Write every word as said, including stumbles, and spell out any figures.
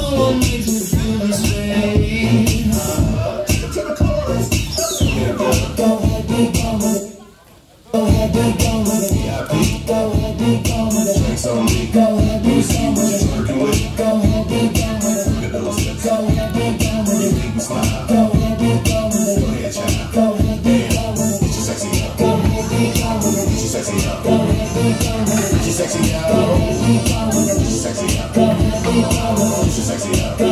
what makes me feel this way. Go ahead, be gone with it. Go ahead, be gone with it. Go ahead, be gone with it. Go ahead, be gone with it. Go ahead, be gone with it. Go ahead, be gone with it. Go ahead, be gone with it. Go ahead, be gone with it. Get your sexy up. Go ahead, be gone with it. Get your sexy up. Go ahead, be gone with it. Get your sexy up. Go ahead, be gone with it. Get your sexy up. Go ahead, be gone with it. Get your sexy up.